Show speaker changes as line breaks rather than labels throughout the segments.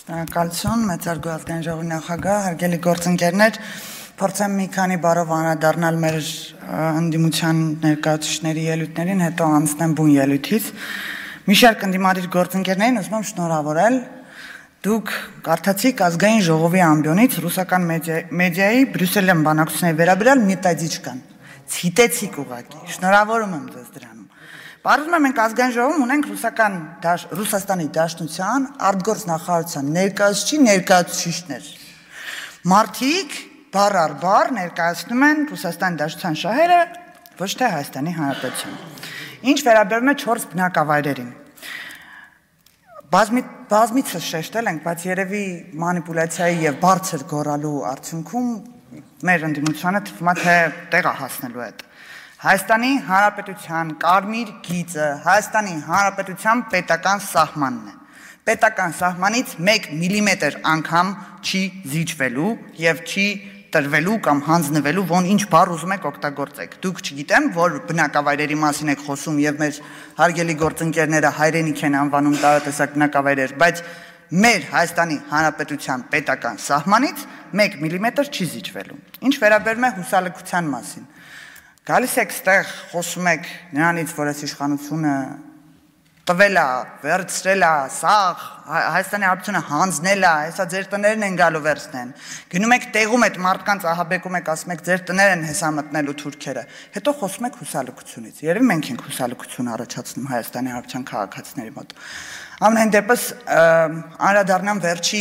Շնորհակալություն, մեծարգո ազգային ժողովի նախագահ, հարգելի գործընկերներ, փորձեմ մի քանի բառով անդրադառնալ մեր ընդդիմության ներկայացուցիչների ելույթներին, հետո անցնեմ բուն ելույթից։ Մի շարք ընդդիմադիր գործընկերներին ուզում եմ շնորհավորել։ Դուք կարդացիք ազգային ժողովի ամբիոնից ռուսական մեդիայի Բրյուսելյան բանակցությունների վերաբերյալ մի տեքստ կան։ Ցիտեցիք ուղղակի։ Շնորհավորում եմ ձեզ դրանում։ Պարզվում է մենք ազգային ժողովում ունենք Ռուսաստանի Դաշնության արտգործ նախարարության ներկայացուցիչներ։ Մարդիկ բառ առ բառ ներկայացնում են Ռուսաստանի Դաշնության շահերը, ոչ թե Հայաստանի Հանրապետության։ Ինչ վերաբերում է 4 բնակավայրերին։ Բազմիցս շեշտել ենք, բայց երևի մանիպուլյացիայի եւ բարձր գոռալու արդյունքում մեր ընդդիմությանը թվում է թե տեղ է հասնելու այդ։ Հայաստանի Հանրապետության կարմիր գիծը Հայաստանի Հանրապետության պետական սահմանն է։ Պետական սահմանից 1 միլիմետր անգամ չի զիջվելու եւ չի տրվելու կամ հանձնվելու, ոնց ինչ բառ ուզում եք օգտագործեք։ Դուք չգիտեմ, որ բնակավայրերի մասին եք խոսում եւ մեր հարգելի գործընկերները հայրենիք են անվանում տարատեսակ բնակավայրեր, բայց մեր Հայաստանի Հանրապետության պետական սահմանից 1 միլիմետր չի զիջվելու։ Ինչ վերաբերում է հուսալքության մասին։ Գալիս եք ստեղ խոսում եք նրանից, որ այս իշխանությունը տվել է, վերցրել է, սաղ, Հայաստանի Հանրապետությունը հանձնել է, հեսա ձեր տներն են գալու վերցնեն։ Գնում եք տեղում այդ մարդկանց ահաբեկում եք, ասում եք ձեր տներ են հեսա մտնելու թուրքերը։ Հետո խոսում եք հուսալքությունից։ Երևի մենք ենք հուսալքություն առաջացնում Հայաստանի Հանրապետության քաղաքացիների մոտ։ Ամեն դեպս անդրադառնամ վերջի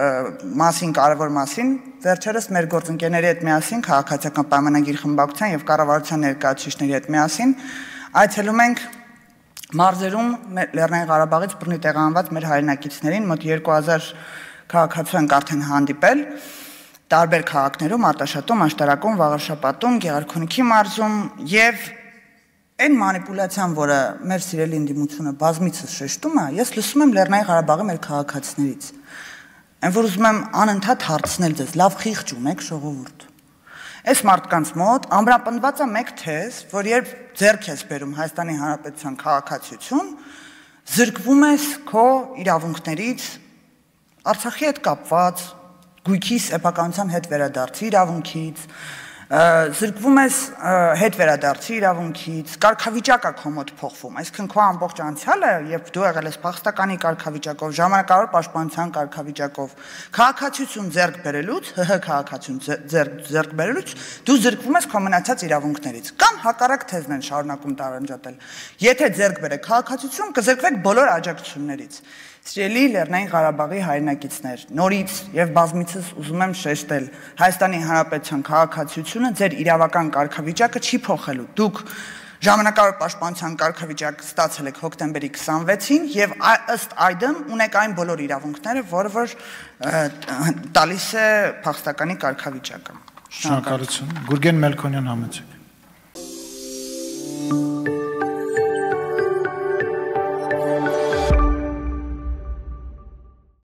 մասին, կարևոր մասին, վերջերս մեր գործընկերների հետ միասին քաղաքացիական պայմանագիր խմբակցության եւ կառավարության ներկայացուցիչների հետ միասին այցելում ենք մարզերում Լեռնային Ղարաբաղից բռնի տեղահանված մեր հայրենակիցներին մոտ 2000 քաղաքացու ենք արդեն հանդիպել տարբեր քաղաքներում, Արտաշատում, Աշտարակում, Վաղարշապատում, Գեղարքունիքի մարզում եւ այն մանիպուլյացիան, որը մեր սիրելի ընդդիմությունը բազմիցս շեշտում է, ես լսում եմ Լեռնային Ղարաբաղի մեր քաղաքացիներից։ Այն որ ուզում եմ անընդհատ հարցնել ձեզ, լավ խիղճ ունեք ժողովուրդ։ Այս մարդկանց մոտ ամրապնդված է մեկ թեզ, որ երբ ձեռք ես բերում Հայաստանի Հանրապետության քաղաքացիություն, զրկվում ես քո իրավունքներից, Արցախի հետ կապված, գույքի սեփականության հետ վերադարձի իրավունքից, զրկվում ես հետ վերադարձի իրավունքից, կարգավիճակը քո մոտ փոխվում, այսինքն քո ամբողջ անցյալը, երբ դու եղել ես փախստականի կարգավիճակով, ժամանակավոր պաշտպանության կարգավիճակով, քաղաքացիություն ձեռք բերելուց, ՀՀ քաղաքացիություն ձեռք բերելուց, դու զրկվում ես քո մնացած իրավունքներից, կամ հակառակ թեզն են շարունակում տարանջատել։ Եթե ձեռք բերեք քաղաքացիություն, կզրկվեք բոլոր աջակցություններից։ Սիրելի Լեռնային Ղարաբաղի հայրենակիցներ, նորից եւ բազմիցս ուզում եմ շեշտել, Հայաստանի Հանրապետության քաղաքացիությունը ձեր իրավական կարգավիճակը չի փոխելու։ Դուք ժամանակավոր պաշտպանության կարգավիճակ ստացել եք հոկտեմբերի 26-ին եւ ըստ այդմ ունեք այն բոլոր իրավունքները, որ տալիս է փախստականի կարգավիճակը։
Շնորհակալություն։ Գուրգեն Մելքոնյան համեցեք։